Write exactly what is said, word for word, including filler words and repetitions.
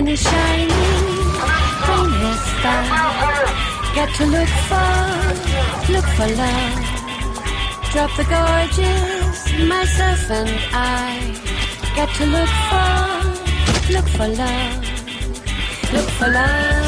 a shining rainless sky. Get to look for, look for love. Drop the gorgeous, myself and I. Get to look for, look for love. Look for love.